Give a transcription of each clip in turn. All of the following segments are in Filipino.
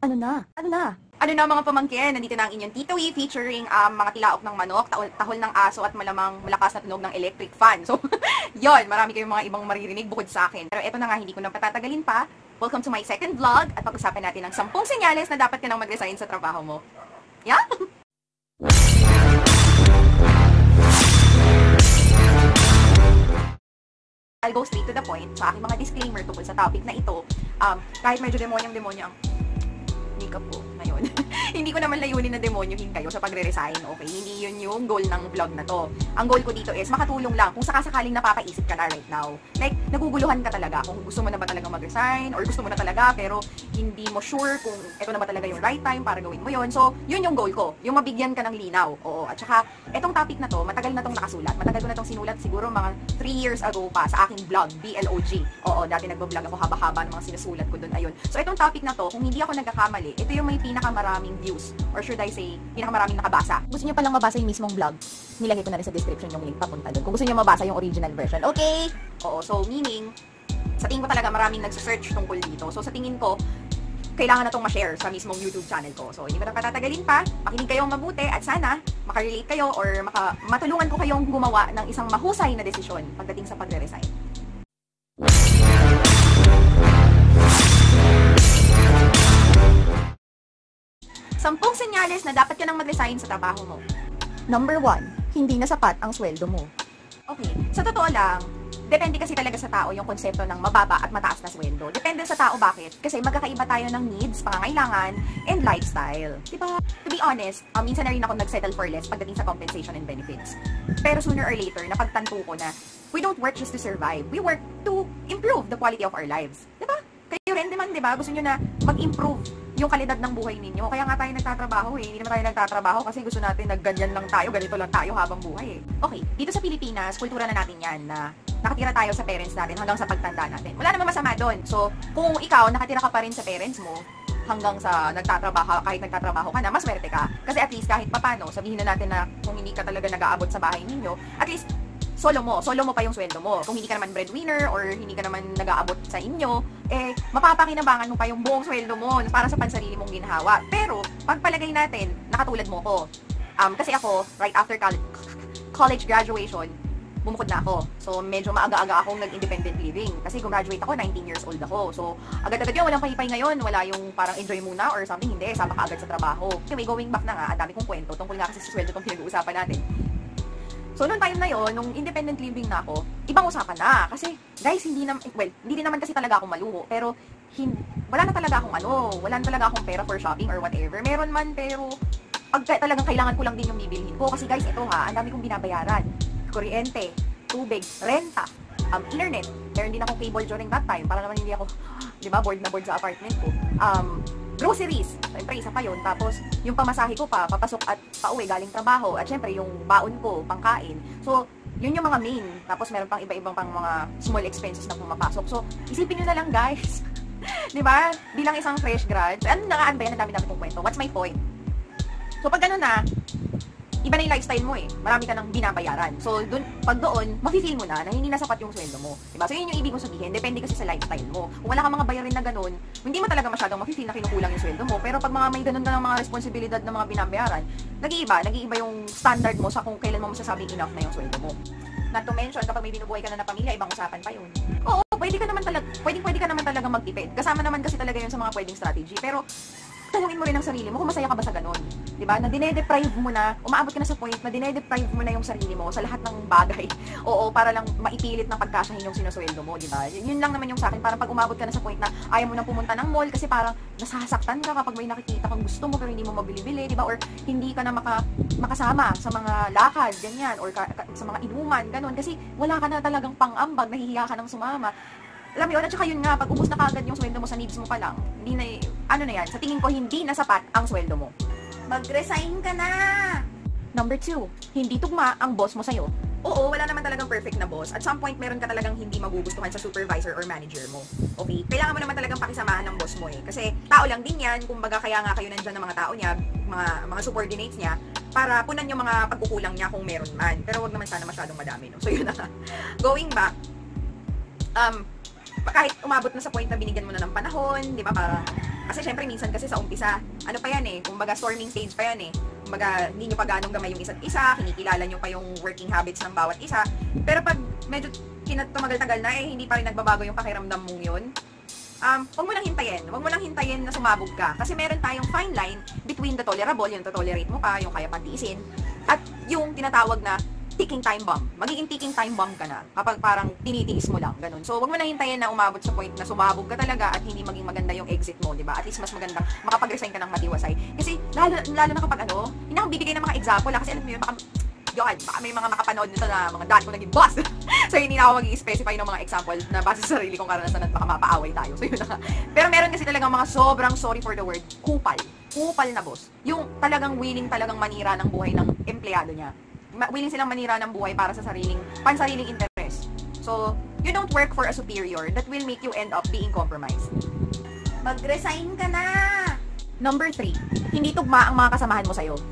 Ano na? Ano na mga pamangkin, nandito na ang inyong Tito E featuring mga tilaok ng manok, tahol ng aso at malamang malakas na tunog ng electric fan. So, yon, marami kayong mga ibang maririnig bukod sa akin. Pero eto na nga, hindi ko na patatagalin pa. Welcome to my second vlog at pag-usapan natin ang 10 senyales na dapat ka nang mag-resign sa trabaho mo. Yeah? I'll go straight to the point sa aking mga disclaimer tungkol sa topic na ito. Kahit medyo demonyang-demonya ang makeup ko ngayon. Hindi ko naman layunin na demonyohin kayo sa pagre-resign, okay? Hindi yun yung goal ng vlog na to. Ang goal ko dito is makatulong lang kung sakasakaling napapaisip ka na right now. Like, naguguluhan ka talaga kung gusto mo na ba talaga mag-resign or gusto mo na talaga pero hindi mo sure kung ito na ba talaga yung right time para gawin mo yun. So, yun yung goal ko. Yung mabigyan ka ng linaw. Oo. At saka, etong topic na to, matagal na tong nakasulat. Matagal ko na tong sinulat siguro mga 3 years ago pa sa aking vlog, BLOG. Oo, dati nagbo-vlog ako haba-haba ng mga sinusulat ko doon. Ayun. So, etong topic na to, kung hindi ako nagkakamali, ito yung may pinakamaraming views or should I say, pinakamaraming nakabasa. Gusto niyo palang mabasa yung mismong vlog? Nilagay ko na rin sa description yung link papunta doon. Kung gusto niyo mabasa yung original version, okay? Oo, so meaning, sa tingin ko talaga maraming nagsesearch tungkol dito. So sa tingin ko, kailangan na itong ma-share sa mismong YouTube channel ko. So hindi ko na patatagalin pa, makinig kayong mabuti at sana makarelate kayo or matulungan ko kayong gumawa ng isang mahusay na desisyon pagdating sa pagre-resign. Sampung senyales na dapat ka nang mag-resign sa trabaho mo. Number 1, hindi na sapat ang sweldo mo. Okay, sa totoo lang, depende kasi talaga sa tao yung konsepto ng mababa at mataas na sweldo. Depende sa tao bakit? Kasi magkakaiba tayo ng needs, pangangailangan, and lifestyle. Diba? To be honest, minsan na rin ako nag-settle for less pagdating sa compensation and benefits. Pero sooner or later, napagtanto ko na we don't work just to survive. We work to improve the quality of our lives. Diba? Kayo rin naman, diba? Gusto nyo na mag-improve yung kalidad ng buhay ninyo. Kaya nga tayo nagtatrabaho eh. Hindi naman tayo nagtatrabaho kasi gusto natin na ganyan lang tayo, ganito lang tayo habang buhay eh. Okay, dito sa Pilipinas, kultura na natin yan na nakatira tayo sa parents natin hanggang sa pagtanda natin. Wala namang masama doon. So, kung ikaw nakatira ka pa rin sa parents mo hanggang sa nagtatrabaho, kahit nagtatrabaho ka na, mas swerte ka. Kasi at least kahit papano, sabihin na natin na kung hindi ka talaga nag-aabot sa bahay ninyo, at least solo mo pa yung sweldo mo. Kung hindi ka naman breadwinner or hindi ka naman nag-aabot sa inyo, eh, mapapakinabangan mo pa yung buong sweldo mo para sa pansarili mong ginhawa. Pero, pagpalagay natin, nakatulad mo ko. Kasi ako, right after college graduation, bumukod na ako. So, medyo maaga-aga akong nag-independent living. Kasi gumraduate ako, 19 years old ako. So, agad-agad yun, walang pahipay ngayon. Wala yung parang enjoy muna or something. Hindi, sama ka agad sa trabaho. Anyway, going back na nga, ang dami kong kwento. Tungkol nga kasi sa sweldo itong pinag-uusapan natin. So, noong time na yon, nung independent living na ako, ibang usapan na. Kasi, guys, hindi din naman kasi talaga akong maluho. Pero, wala na talaga akong pera for shopping or whatever. Meron man, pero, pag talagang kailangan ko lang din yung bibilhin ko. Kasi guys, ito ha, ang dami kong binabayaran. Kuryente, tubig, renta, internet. Meron din akong cable during that time. Para naman hindi ako, di ba, bored na board sa apartment ko. Groceries, syempre isa pa yun. Tapos, yung pamasahe ko pa, papasok at pauwi galing trabaho. At syempre, yung baon ko, pangkain. So, yun yung mga main. Tapos, meron pang iba-ibang pang mga small expenses na pumapasok. So, isipin nyo na lang, guys. Diba? Bilang isang fresh grad. Ano na nga ba yan? Ang dami-dami kong kwento. What's my point? So, pag gano'n na, iba na yung lifestyle mo eh. Marami ka nang binabayaran. So, pag doon, mafe-feel mo na hindi na sapat yung sweldo mo. Diba? So, yun yung ibig kong sabihin. Depende kasi sa lifestyle mo. Kung wala kang mga bayarin na ganun, hindi mo talaga masyadong mafe-feel na kinukulang yung sweldo mo. Pero pag may ganun ka ng mga responsibilidad ng mga binabayaran, nag-iiba yung standard mo sa kung kailan mo masasabing enough na yung sweldo mo. Not to mention, kapag may binubuhay ka na ng pamilya, ibang usapan pa yun. Oo, pwede ka naman talaga magtipid. Kasama naman kasi talaga yun sa mga pwedeng strategy. Pero, tanungin mo rin ang sarili mo kung masaya ka ba sa ganun. Diba? Na dinedeprive mo na, umaabot ka na sa point na dinedeprive mo na yung sarili mo sa lahat ng bagay. Oo, para lang maipilit na pagkasyahin yung sinusweldo mo, diba? Yun lang naman yung sa akin. Parang pag umabot ka na sa point na ayaw mo nang pumunta ng mall kasi parang nasasaktan ka kapag may nakikita kang gusto mo pero hindi mo mabili-bili, diba? Or hindi ka na makasama sa mga lakad, ganyan, or sa mga inuman, ganun. Kasi wala ka na talagang pang-ambag, nahihiya ka nang sumama. Alam mo yun, at saka yun nga, pag ubos na kagad yung sweldo mo sa needs mo pa lang, hindi na, ano na yan, sa tingin ko, hindi na sapat ang sweldo mo. Mag-resign ka na! Number 2, hindi tugma ang boss mo sa'yo. Oo, wala naman talagang perfect na boss. At some point, meron ka talagang hindi magugustuhan sa supervisor or manager mo. Okay? Kailangan mo naman talagang pakisamahan ng boss mo eh. Kasi tao lang din yan, kumbaga kaya nga kayo nandyan ng mga tao niya, mga subordinates niya, para punan yung mga pagkukulang niya kung meron man. Pero wag naman sana masyadong madami, no? So yun na. Going back, kahit umabot na sa point na binigyan mo na ng panahon, di ba, para, kasi syempre minsan kasi sa umpisa, ano pa yan eh, kumbaga storming stage pa yan eh, kumbaga hindi nyo pa ganong gamay yung isa't isa, kinikilala nyo pa yung working habits ng bawat isa, pero pag medyo tumagal-tagal na hindi pa rin nagbabago yung pakiramdam mong yun, huwag mo nang hintayin na sumabog ka, kasi meron tayong fine line between the tolerable, yung to-tolerate mo pa, yung kaya patiisin, at yung tinatawag na ticking time bomb. Magiging ticking time bomb ka na kapag parang tinitiis mo lang, ganun. So, wag mo na hintayin na umabot sa point na sumabog ka talaga at hindi maging maganda yung exit mo, di ba? At least mas magandang makapag-resign ka ng matiwasay. Kasi, lalo na kapag hindi na akong bibigay ng mga example, kasi alam mo yun, baka may mga makapanood nito na mga dati ko naging boss. So, hindi na ako mag-i-specify ng mga example na base sa sarili kong karanasan at baka mapaaway tayo. So, yun na. Pero meron kasi talagang mga sobrang, sorry for the word, kupal na boss. Yung talagang willing talagang manira ng buhay ng empleyado niya. Willing silang manira ng buhay para sa pansariling interest. So, you don't work for a superior that will make you end up being compromised. Mag-resign ka na! Number 3, hindi tugma ang mga kasamahan mo sa'yo.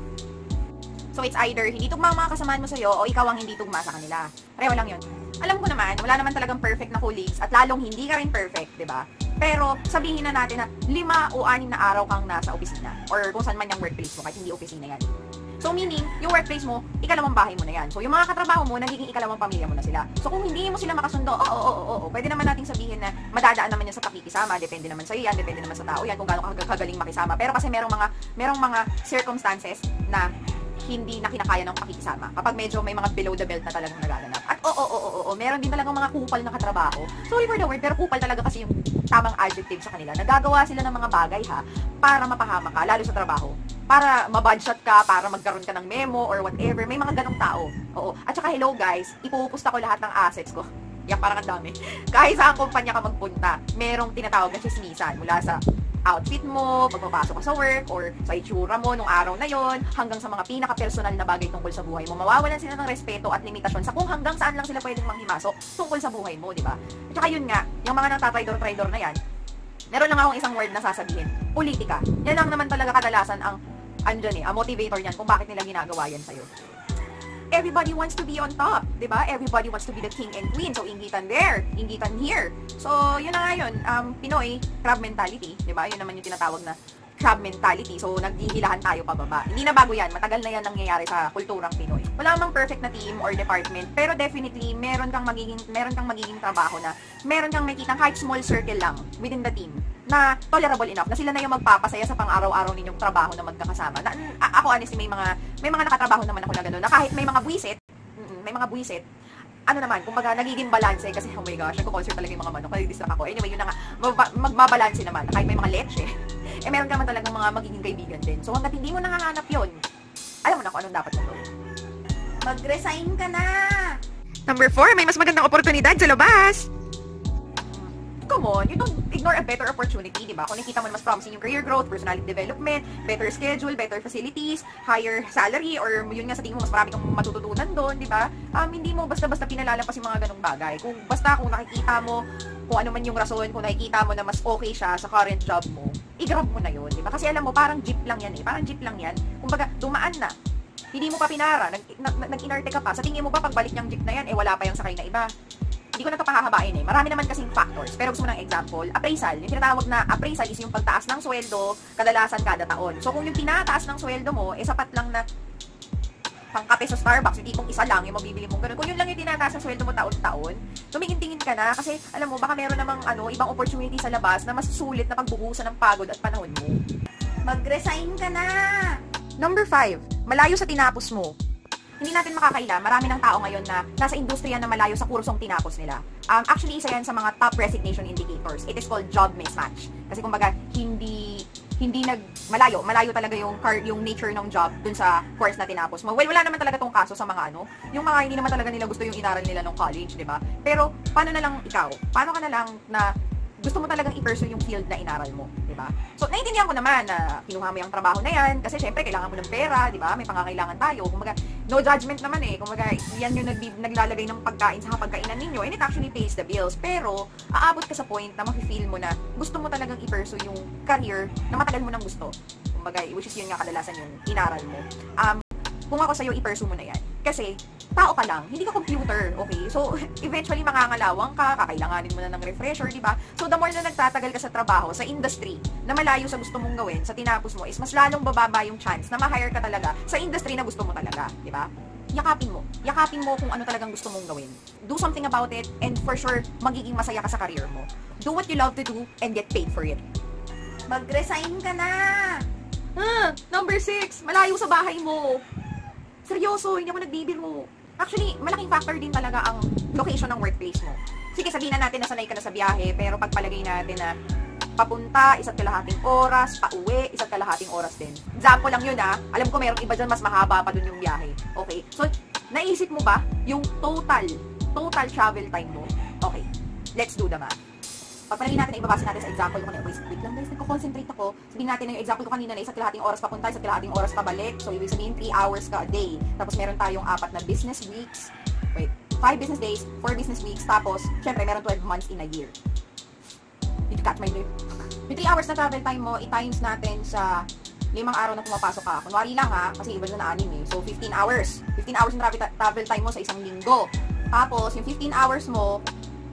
So, it's either hindi tugma ang mga kasamahan mo sa'yo o ikaw ang hindi tugma sa kanila. Pareho lang yun. Alam ko naman, wala naman talagang perfect na colleagues at lalong hindi ka rin perfect, di ba? Pero, sabihin na natin na 5 o 6 na araw kang nasa opisina or kung saan man yung workplace mo, kahit hindi opisina yan. So, meaning, yung workplace mo, ikalawang bahay mo na yan. So, yung mga katrabaho mo, nagiging ikalawang pamilya mo na sila. So, kung hindi mo sila makasundo, oo, pwede naman nating sabihin na madadaan naman yan sa pakikisama, depende naman sa yan, depende naman sa tao yan, kung gaano kagaling makisama. Pero kasi merong mga circumstances na hindi na kinakaya ng pakikisama. Kapag medyo may mga below the belt na talagang nagaganap. At meron din talagang mga kupal na katrabaho. Sorry for the word, pero kupal talaga kasi yung tamang adjective sa kanila. Nagagawa sila ng mga bagay para mapahama ka, lalo sa trabaho. Para mabudshot ka, para magkaroon ka ng memo or whatever. May mga ganong tao. Oo. At saka hello guys, ipupusta ko lahat ng assets ko. Yan, parang ang dami. Kahit saan kumpanya ka magpunta, merong tinatawag na chismisan. Mula sa outfit mo, pagpapasok ka sa work, or sa itsura mo nung araw na yon, hanggang sa mga pinaka-personal na bagay tungkol sa buhay mo. Mawawalan sila ng respeto at limitasyon sa kung hanggang saan lang sila pwedeng manghimasok tungkol sa buhay mo, di ba? At saka yun nga, yung mga nagtatraidor-traidor na yan, meron lang akong isang word na sasabihin, politika. Yan lang naman talaga kadalasan ang motivator niyan kung bakit nila ginagawa yan sa'yo. Everybody wants to be on top, di ba? Everybody wants to be the king and queen. So, inggitan there, inggitan here. So, yun na nga yun. Pinoy, crab mentality, di ba? Yun naman yung tinatawag na crab mentality. So, naghihilahan tayo pababa. Hindi na bago yan. Matagal na yan nangyayari sa kulturang Pinoy. Wala namang perfect na team or department. Pero definitely, meron kang magiging trabaho na meron kang makikita kahit small circle lang within the team na tolerable enough, na sila na yung magpapasaya sa pang-araw-araw ninyong trabaho na magkakasama. Ako honestly, may mga nakatrabaho naman ako na gano'n, na kahit may mga buwisit, ano naman, kumbaga nagiging balance kasi oh my gosh, nagko-concert talaga yung mga manok, nadidistract ako. Anyway, yun na nga, magbabalanse naman, kahit may mga leche, meron ka naman talagang mga magiging kaibigan din. So, hanggat hindi mo nakahanap yun, alam mo na kung anong dapat mo gawin. Mag-resign ka na! Number 4, may mas magandang oportunidad sa labas. Come on, you don't ignore a better opportunity, di ba? Kung nakita mo na mas promising yung career growth, personality development, better schedule, better facilities, higher salary, or yun nga sa tingin mo, mas marami kang matututunan doon, di ba? Hindi mo basta-basta pinalalapas yung mga ganong bagay. Kung nakikita mo, kung ano man yung rason, kung nakikita mo na mas okay siya sa current job mo, i-grab mo na yun, di ba? Kasi alam mo, parang jeep lang yan eh. Parang jeep lang yan. Kumbaga, dumaan na. Hindi mo pa pinara, nag-inarte ka pa. Sa tingin mo ba, pagbalik niyang jeep na yan, wala pa yung sakay na iba? Hindi ko na ito pahahabain eh. Marami naman kasing factors. Pero gusto mo ng example, appraisal. Yung tinatawag na appraisal is yung pagtaas ng sweldo kadalasan kada taon. So kung yung tinataas ng sweldo mo, sapat lang na pangkape sa Starbucks, yung tipong isa lang yung mabibili mong ganun. Kung yun lang yung tinataas ng sweldo mo taon-taon, tumingin-tingin ka na kasi alam mo, baka meron namang ibang opportunity sa labas na mas sulit na pagbubuhusan ng pagod at panahon mo. Mag-resign ka na! Number 5, malayo sa tinapos mo. Hindi natin makakaila, marami ng tao ngayon na nasa industriya na malayo sa kursong tinapos nila. Actually, isa yan sa mga top resignation indicators. It is called job mismatch. Kasi kumbaga, hindi malayo talaga yung nature ng job dun sa course na tinapos mo. Well, wala naman talaga tong kaso sa mga yung mga hindi naman talaga nila gusto yung inaral nila ng college, di ba? Pero, paano na lang ikaw? Paano ka na lang na gusto mo talagang i-pursue yung field na inaral mo, di ba? So, naiintindihan ko naman na kinuha mo yung trabaho na yan kasi syempre kailangan mo ng pera, di ba? May pangangailangan tayo. Kumbaga, no judgment naman eh. Kumbaga, yan yung naglalagay ng pagkain sa pagkainan ninyo and it actually pays the bills. Pero, aabot ka sa point na mafe-feel mo na gusto mo talagang i-pursue yung career na matagal mo nang gusto. Kumbaga, which is yun nga kadalasan yung inaral mo. Kung ako sa'yo, i-pursue mo na yan. Kasi, tao ka lang, hindi ka computer, okay? So, eventually mangangalawang ka, kakailanganin mo na ng refresher, di ba? So, the more na nagtatagal ka sa trabaho, sa industry, na malayo sa gusto mong gawin, sa tinapos mo, is mas lalong bababa yung chance na ma-hire ka talaga sa industry na gusto mo talaga, di ba? Yakapin mo kung ano talagang gusto mong gawin. Do something about it, and for sure, magiging masaya ka sa career mo. Do what you love to do, and get paid for it. Mag-resign ka na! Number 6, malayo sa bahay mo. Seryoso, hindi ako nagbibiro. Actually, malaking factor din talaga ang location ng workplace mo. Sige, sabihin na natin na sanay ka na sa biyahe, pero pagpalagay natin na papunta, 1.5 oras, pauwi, 1.5 oras din. Example lang yun Alam ko merong iba dyan, mas mahaba pa dun yung biyahe. Okay? So, naisip mo ba yung total travel time mo? Okay, let's do the math. Pagpalagay natin na ibabase natin sa example ko kanina. Wait lang guys, nagko-concentrate ako. Sabihin natin na yung example ko kanina na 1.5 oras papunta, 1.5 oras pabalik. So, ibig sabihin 3 hours ka a day. Tapos, meron tayong 4 na business weeks. 5 business days, 4 business weeks. Tapos, syempre, meron 12 months in a year. Did you catch my drift? Yung 3 hours na travel time mo, i-times natin sa 5 araw na pumapasok ka. Kunwari lang kasi iba na 6 So, 15 hours. 15 hours yung travel time mo sa isang linggo. Tapos, yung 15 hours mo,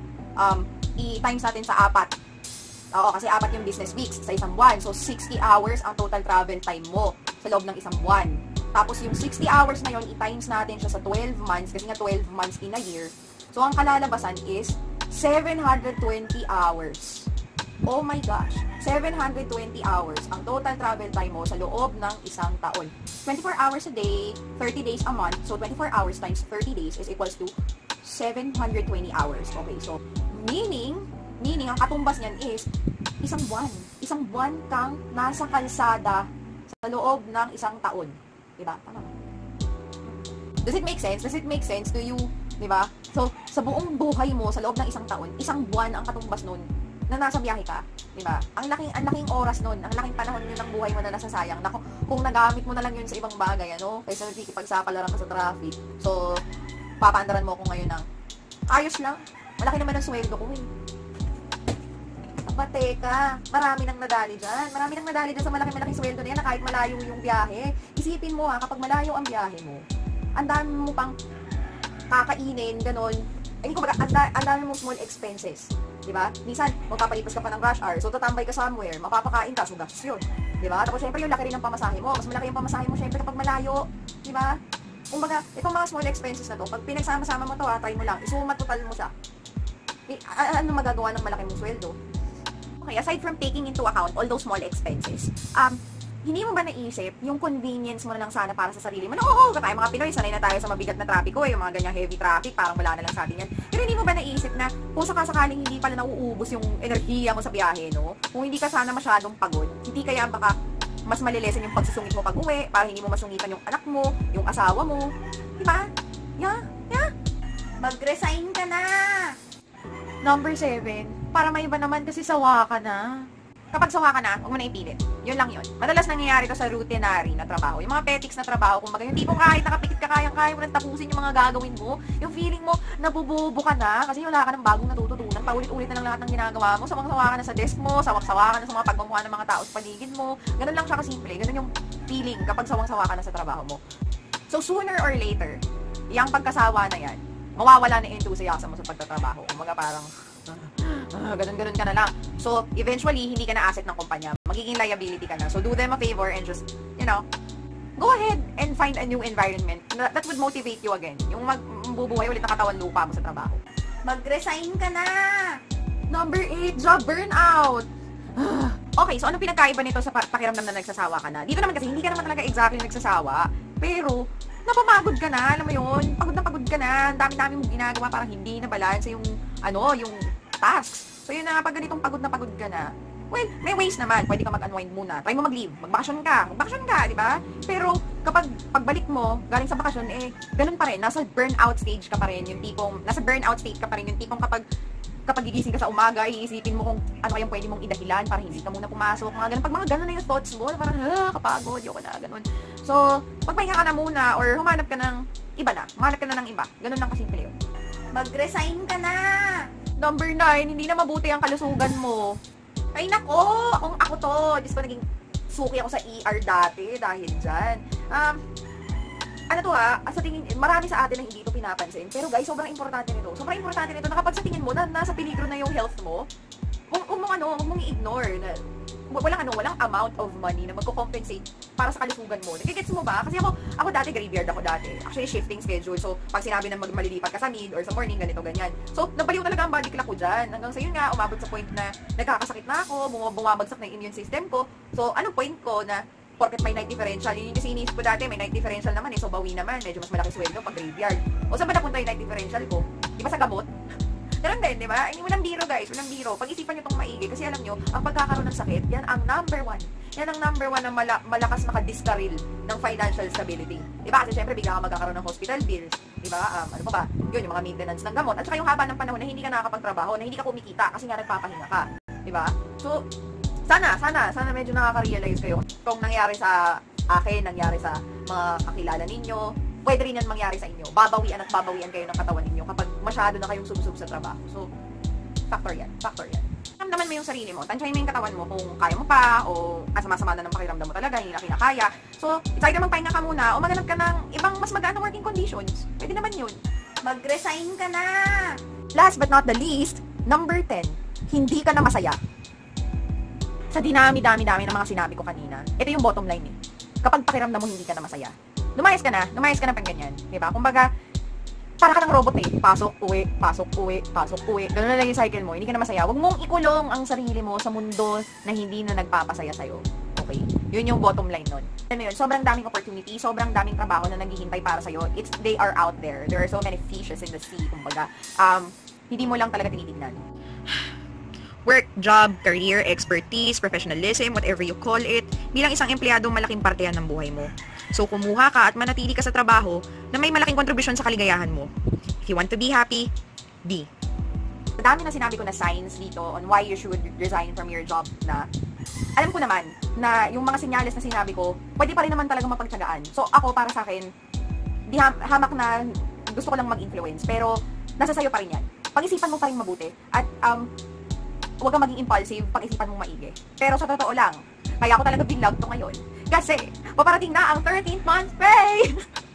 i-times natin sa 4. Oo, kasi 4 yung business weeks sa isang buwan. So, 60 hours ang total travel time mo sa loob ng isang buwan. Tapos, yung 60 hours na yon i-times natin siya sa 12 months, kasi nga 12 months in a year. So, ang kalalabasan is 720 hours. Oh my gosh, 720 hours ang total travel time mo sa loob ng isang taon. 24 hours a day, 30 days a month. So, 24 hours times 30 days is equals to 720 hours. Okay, so, meaning, ang katumbas niyan is, isang buwan. Isang buwan kang nasa kalsada sa loob ng isang taon. Diba? Tama ba? Does it make sense? Does it make sense to you? Diba? So, sa buong buhay mo, sa loob ng isang taon, isang buwan ang katumbas nun na nasa biyahe ka, di ba? Ang laking oras nun, ang laking panahon yun ng buhay mo na nasasayang. Na kung nagamit mo na lang yun sa ibang bagay, kaysa nakikipagsapalaran ka sa traffic. So, papaandaran mo ako ngayon ng, ayos lang, malaki naman ang sweldo ko Aba, teka, marami nang nadali dyan. Marami nang nadali dyan sa malaking sweldo na yan na kahit malayo yung biyahe. Isipin mo kapag malayo ang biyahe mo, ang dami mo pang kakainin, ganon. Ay, kumbaga, ang dami mong small expenses. Diba? Minsan, magpapalipas ka pa ng rush hour. So, tatambay ka somewhere, mapapakain ka, so gastos yun. Diba? Tapos, syempre, yung laki rin ng pamasahe mo. Mas malaki yung pamasahe mo, syempre, kapag malayo. Diba? Kumbaga, itong mga small expenses na to, pag pinagsama-sama mo to, try mo lang, isuma total mo siya. Ano magagawa ng malaki mong sweldo? Okay, aside from taking into account all those small expenses, hindi mo ba naisip yung convenience mo na lang sana para sa sarili mo? Oo, tayo mga Pinoy, sanay na tayo sa mabigat na trapiko, yung mga ganyang heavy traffic, parang wala na lang sa atin yan. Pero hindi mo ba naisip na kung sakasakaling hindi pala nauubos yung enerhiya mo sa biyahe, no? Kung hindi ka sana masyadong pagod, hindi kaya baka mas malilesen yung pagsusungit mo pag uwi, para hindi mo masungitan yung anak mo, yung asawa mo. Diba? Yeah. Mag-resign ka na! Number 7, para may iba naman kasi sawa ka na. Kapag sawa ka na, huwag mo na ipilit. Yun lang yun. Madalas nangyayari to sa routinary na trabaho. Yung mga petics na trabaho, kumbaga yung tipong kahit nakapikit ka, kaya mo nang tapusin yung mga gagawin mo. Yung feeling mo, nabububo ka na kasi wala ka ng bagong natututunan. Paulit-ulit na lang lahat ng ginagawa mo. Sawang-sawa ka na sa desk mo, sawang-sawa ka na sa mga pagmamukha ng mga tao sa paligid mo. Ganun lang siya kasimple. Ganun yung feeling kapag sawang-sawa ka na sa trabaho mo. So, sooner or later, yung pagkasawa na yan, mawawala na yung enthusiasm mo sa pagtatrabaho. Kumbaga parang, ganun-ganun ka na lang. So, eventually, hindi ka na asset ng kumpanya. Magiging liability ka na. So, do them a favor and just, go ahead and find a new environment that would motivate you again. Yung magbubuhay ulit ng katawan lupa mo sa trabaho. Mag-resign ka na! Number 8, job burnout. Okay, so ano pinagkaiba nito sa pakiramdam na nagsasawa ka na? Dito naman kasi, hindi ka naman talaga exactly nagsasawa. Pero, napapagod ka na, alam mo yun? Pagod na pagod ka na. Ang dami-dami mong ginagawa, parang hindi na balance yung tasks. So, yun na, pag ganitong pagod na pagod ka na, well, may ways naman. Pwede ka mag-unwind muna. Try mo mag-leave. Magbakasyon ka, di ba? Pero, kapag pagbalik mo, galing sa bakasyon, ganun pa rin. Nasa burnout stage ka pa rin. Nasa burnout state ka pa rin. Yung tipong kapag gigising ka sa umaga, iisipin mo kung ano kayang pwede mong idahilan para hindi ka muna pumasok. Mga ganun. Pag mga ganun na yung thoughts mo, parang, kapagod, yoko na, ganun. So, magpahinga ka na muna or humanap ka ng iba na. Humanap ka na ng iba. Ganun lang kasimple yun. Mag-resign ka na! Number 9, hindi na mabuti ang kalusugan mo. Ay nako, ako to. Diyos ko, naging suki ako sa ER dati dahil dyan. ano to ha, sa tingin, marami sa atin na hindi ito pinapansin. Pero guys, sobrang importante nito. Sobrang importante nito na kapag sa tingin mo na nasa peligro na yung health mo, huwag mong i-ignore na walang amount of money na magko-compensate para sa kalusugan mo. Nagigets mo ba? Kasi ako dati graveyard ako dati. Actually, shifting schedule. So, pag sinabi na malilipat ka sa mid or sa morning, ganito, ganyan. So, nabaliw talaga ang body clock ko dyan. Hanggang sa yun nga, umabot sa point na nagkakasakit na ako, bumabagsak na yung immune system ko. So, anong point ko na porket may night differential, yun yung kasi iniisip ko dati, may night differential naman eh, so bawi naman, medyo mas malaki sweldo pag graveyard. O saan ba napunta yung night differential ko? Di ba sa gamot? Ganun din, di ba? Hindi, walang biro guys, walang biro. Pag-isipan nyo itong maigi, kasi alam nyo, ang pagkakaroon ng sakit, yan ang number one. Yan ang number one na malakas makadiskaril ng financial stability. Di ba? Kasi syempre, bigla ka magkakaroon ng hospital bill. Di ba? Ano pa ba? Yun, yung mga maintenance ng gamot. At saka yung haba ng panahon na hindi ka nakakapagtrabaho, na hindi ka kumikita kasi nga nagpapahinga ka. Di ba? So, sana medyo nakaka-realize kayo. Kung nangyari sa akin, nangyari sa mga kakilala ninyo, pwede rin yan mangyari sa inyo. Babawian at babawian kayo ng katawan ninyo kapag masyado na kayong subsub sa trabaho. So, factor yan. Ramdaman mo yung sarili mo. Tansyahin mo yung katawan mo kung kaya mo pa o sama-sama na ng pakiramdam mo talaga, hindi na kinakaya. So, it's either magpahinga ka muna o maghanap ka ng ibang mas magandang working conditions. Pwede naman yun. Mag-resign ka na! Last but not the least, number 10, hindi ka na masaya. Sa dinami-dami ng mga sinabi ko kanina, ito yung bottom line eh. Kapag pakiramdam mo hindi ka na masaya, lumayas ka na pag ganyan. Diba? Kumbaga, para ka ng robot eh. Pasok, uwi, pasok, uwi, pasok, uwi. Ganun na lang yung cycle mo. Hindi ka na masaya. Huwag mong ikulong ang sarili mo sa mundo na hindi na nagpapasaya sa'yo. Okay? Yun yung bottom line nun. Ano yun? Sobrang daming opportunity, sobrang daming trabaho na naghihintay para sa'yo. They are out there. There are so many fishes in the sea. Kumbaga, hindi mo lang talaga tinitignan. Work, job, career, expertise, professionalism, whatever you call it, bilang isang empleyado, malaking parte yan ng buhay mo. So, kumuha ka at manatili ka sa trabaho na may malaking kontribusyon sa kaligayahan mo. If you want to be happy, be. Dami na sinabi ko na signs dito on why you should resign from your job na alam ko naman na yung mga senyales na sinabi ko, pwede pa rin naman talaga mapagtsagaan. So, ako para sa akin, di hamak na gusto ko lang mag-influence, pero nasa sayo pa rin yan. Pag-isipan mo pa rin mabuti at huwag kang maging impulsive, pag-isipan mong maigi. Pero sa totoo lang, kaya ako talaga binlog to ngayon. Kasi, paparating na ang 13th month pay!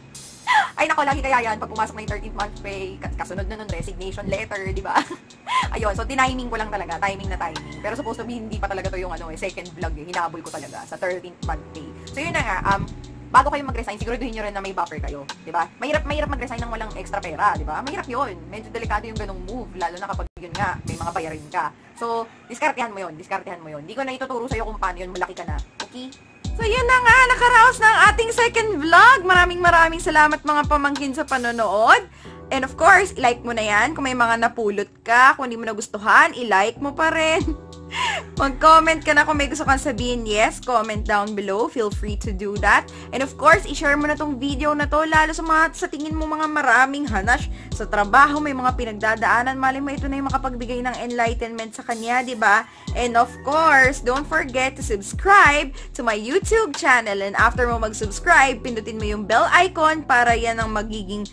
Ay nako, lagi kaya yan, pag pumasok na yung 13th month pay, kasunod na nun, resignation letter, di ba? Ayun, so tiniming ko lang talaga, timing na timing. Pero supposed to be, hindi pa talaga to yung second vlog hinabol ko talaga sa 13th month pay. So yun na nga, bago kayo mag-resign, siguraduhin nyo rin na may buffer kayo, di ba? Mahirap mag-resign ng walang extra pera, di ba? Mahirap yun. Medyo delikado yung ganong move, lalo na kapag yun nga, may mga bayarin ka. So, diskartehan mo yun. Hindi ko na ituturo sa'yo kung paano yun, malaki ka na. Okay? So, yun na nga, nakaraos ng ating second vlog. Maraming salamat mga pamangkin sa panonood. And of course, i-like mo na yan. Kung may mga napulot ka, kung hindi mo nagustuhan, i-like mo pa rin. Mag-comment ka na kung may gusto kang sabihin. Yes, comment down below. Feel free to do that. And of course, i-share mo na tong video na to, lalo sa tingin mo mga maraming hanash sa trabaho, may mga pinagdadaanan. Mali mo ito na yung makapagbigay ng enlightenment sa kanya, di ba? And of course, don't forget to subscribe to my YouTube channel. And after mo mag-subscribe, pindutin mo yung bell icon para yan ang magiging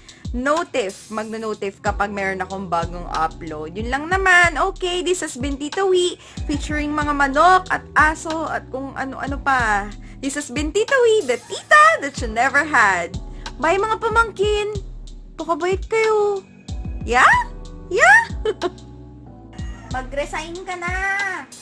magno-notif kapag meron akong bagong upload. Yun lang naman. Okay, this has been Tita Wee, featuring mga manok at aso at kung ano-ano pa. This has been Tita Wee, the tita that you never had. Bye mga pamangkin. Pakabait kayo. Yeah? Yeah? Mag-resign ka na!